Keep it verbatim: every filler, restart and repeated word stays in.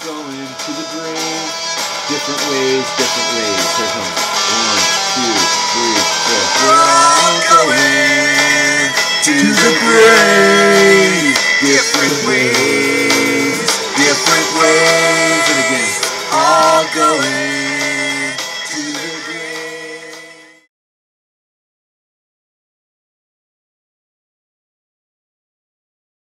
going to the grave. Different ways, different ways. Here it comes. One, two, three, four. We're all going to the grave. Different ways, different ways. And again, all going